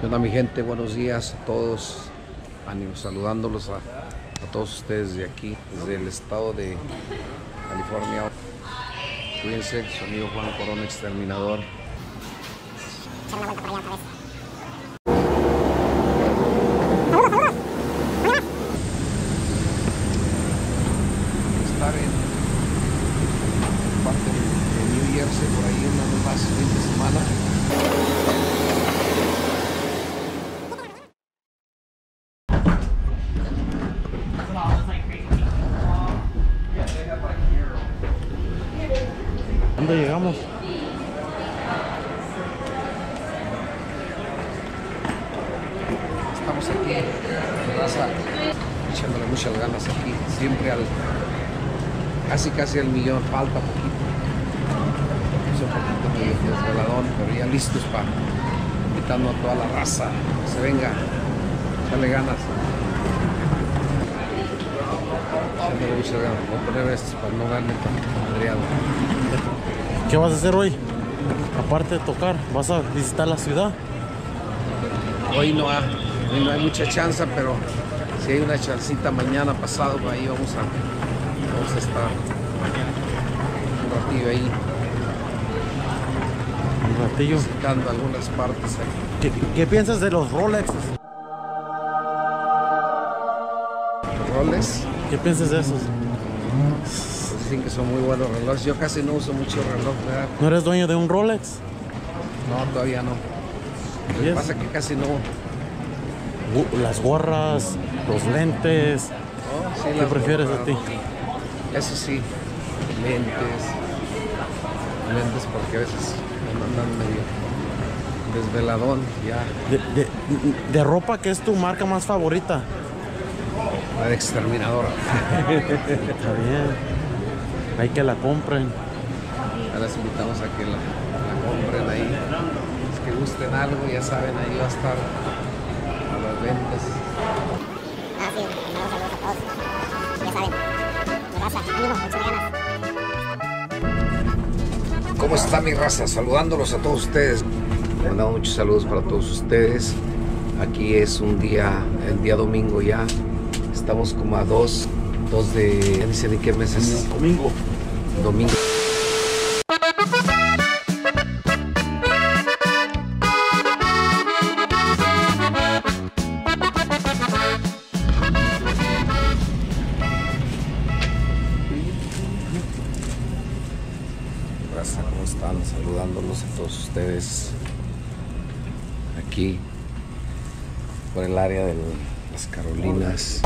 ¿Qué onda, mi gente? Buenos días a todos. Ánimo, saludándolos a todos ustedes de aquí, desde el estado de California. Cuídense, su amigo Juan Corona, exterminador. Echar una vuelta para allá otra vez. Estar en parte de New Jersey, por ahí unas más fin de semana. ¿Dónde llegamos? Estamos aquí, raza, echándole muchas ganas aquí, siempre al casi al millón, falta poquito. Es un poquito de desveladón, pero ya listos para invitando a toda la raza, que se venga, echarle ganas. Echándole muchas ganas, voy a poner estos para no verme tan madreado. ¿Qué vas a hacer hoy? Aparte de tocar, ¿vas a visitar la ciudad? Hoy no hay mucha chance, pero si hay una chancita mañana pasado, pues ahí vamos a estar un ratillo ahí. Un ratillo. Visitando algunas partes ahí. ¿Qué piensas de los Rolex? ¿Roles? ¿Qué piensas de esos? Pues dicen que son muy buenos relojes. Yo casi no uso mucho reloj, ¿verdad? ¿No eres dueño de un Rolex? No, todavía no. Lo que pasa es que casi no. Las gorras, los lentes. Oh, sí, ¿Qué prefieres a ti? Eso sí, lentes porque a veces me mandan medio desveladón ya. De ropa, ¿qué es tu marca más favorita? La de exterminador. Está bien. Hay que la compren. Ahora les invitamos a que la compren ahí. Los que gusten algo, ya saben, ahí va a estar a las ventas. Ah, sí, mandamos saludos a todos. Ya saben, mi raza, ánimo, échale ganas. ¿Cómo está mi raza? Saludándolos a todos ustedes. Mandamos muchos saludos para todos ustedes. Aquí es un día, el día domingo ya. Estamos como a 2 de... Ya ni sé de qué meses. Domingo. Domingo. Raza, ¿cómo están? Saludándolos a todos ustedes aquí por el área de las Carolinas.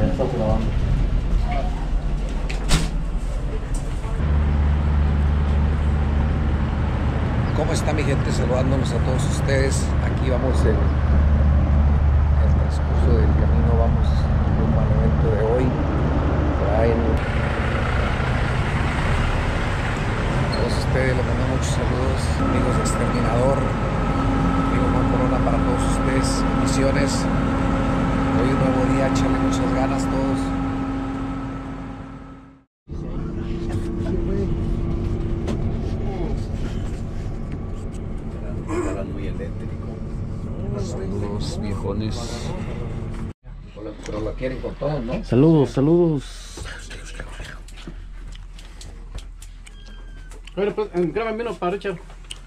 ¿Cómo está mi gente? Saludándolos a todos ustedes. Aquí vamos en el transcurso del camino, vamos rumbo al evento de hoy. A todos ustedes les mando muchos saludos, amigos de Exterminador, amigo Juan Corona, para todos ustedes. Bendiciones. Hoy un nuevo día, échale muchas ganas todos. Muy eléctrico. Saludos viejones. Pero lo quieren con todo, ¿no? Saludos, saludos. Bueno, pues, grábame uno para Richard.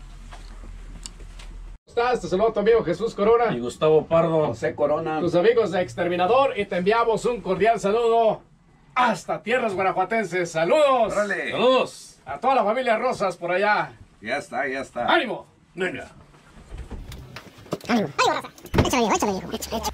¿Cómo estás? Te saludo a tu amigo Jesús Corona Y Gustavo Pardo, José Corona. tus amigos de Exterminador, y te enviamos un cordial saludo hasta tierras guanajuatenses. ¡Saludos! ¡Órale! ¡Saludos! A toda la familia Rosas por allá. Ya está, ya está. ¡Ánimo! ¡Venga! Ánimo, ánimo, raza. Échale, viejo. Échale.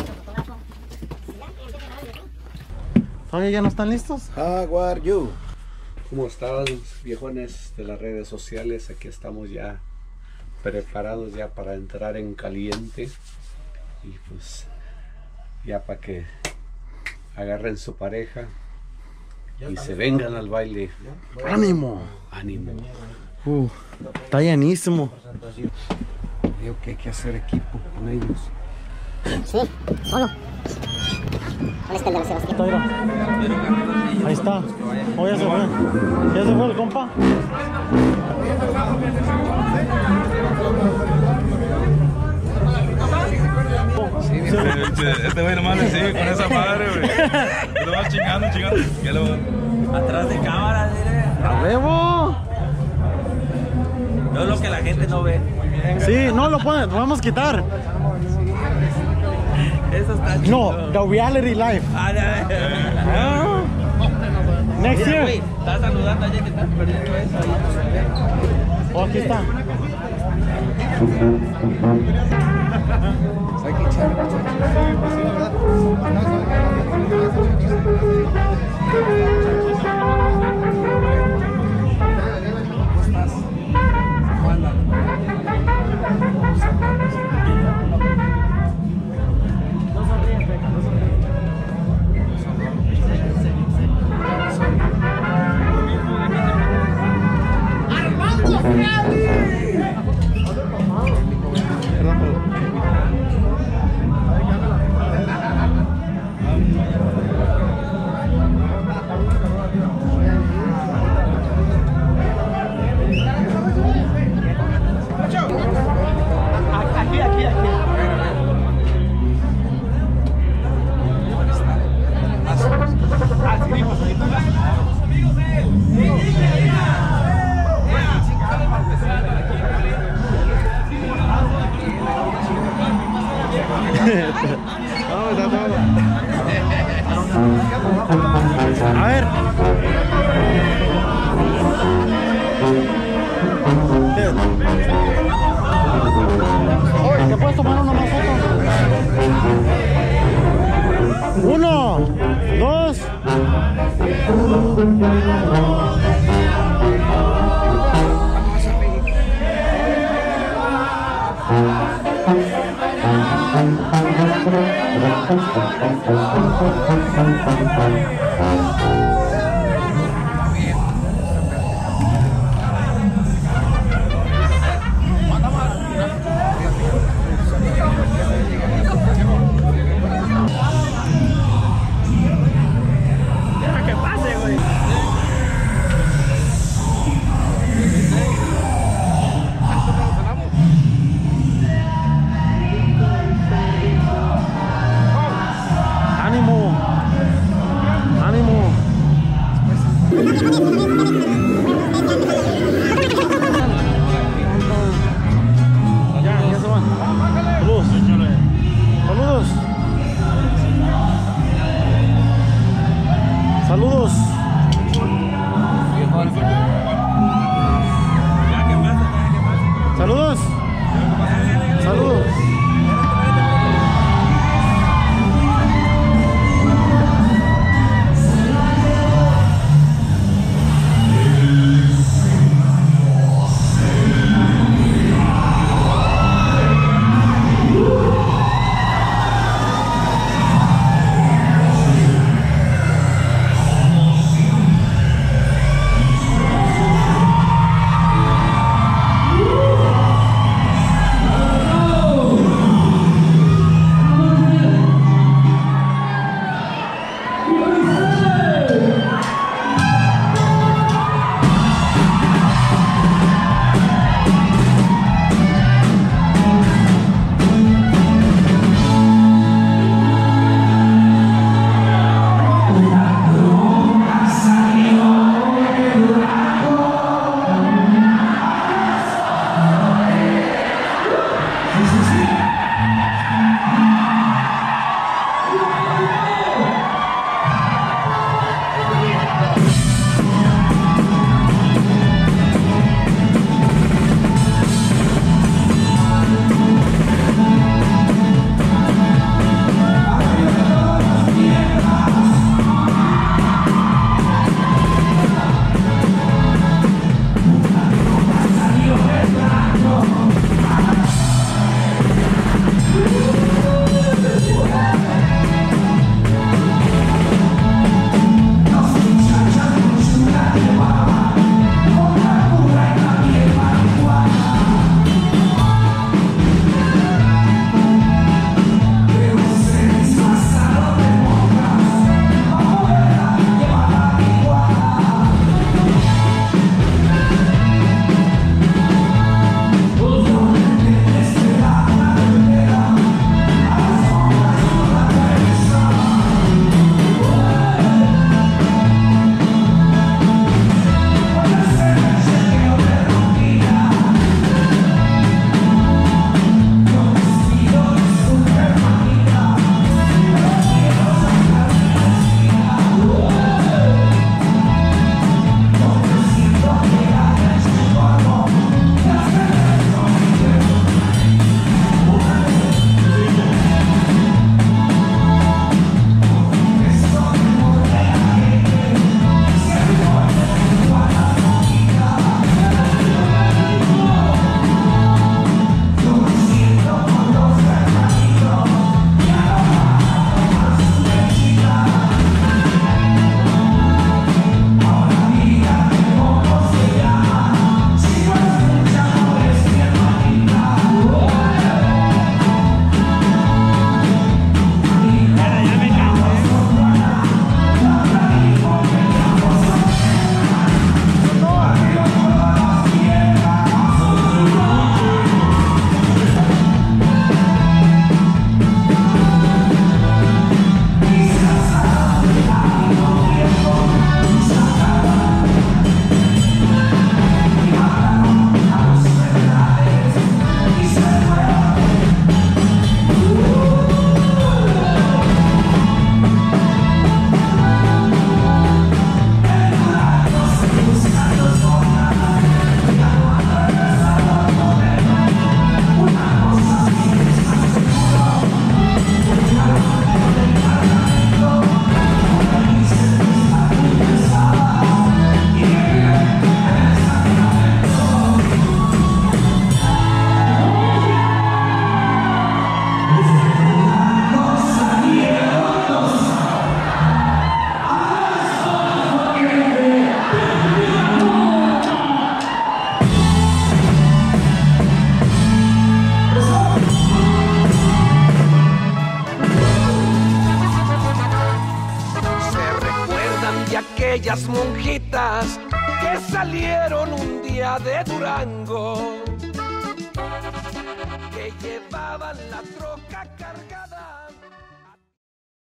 ¿Todavía ya no están listos? How are you? ¿Cómo están, viejones de las redes sociales? Aquí estamos ya preparados ya para entrar en caliente. Y pues ya para que agarren su pareja y se vengan al baile. ¡Ánimo! Ánimo. Está llenísimo. Digo que hay que hacer equipo con ellos. Sí, solo. ¿Cuál es el de los Sebastián? Ahí está. Oh, ya se fue. Ya se fue el compa. Este güey nomás le sigue con esa madre, güey. Nomás chingando. Que lo... Atrás de cámara, mire. ¡A huevo! No es lo que la gente no ve. Sí, no lo podemos quitar. Eso está No, chido. the reality life. Ah, ya. Next Mira, year. güey, estás saludando a alguien que estás perdiendo eso ahí. Oh, aquí está. Hay que echarle, ¿cómo estás? ¿Cómo andan? A ver. Oye, ¿te puedes tomar una más foto? 1, 2. Deja que pase, güey. Ánimo. Ánimo. aquellas monjitas que salieron un día de Durango, que llevaban la troca cargada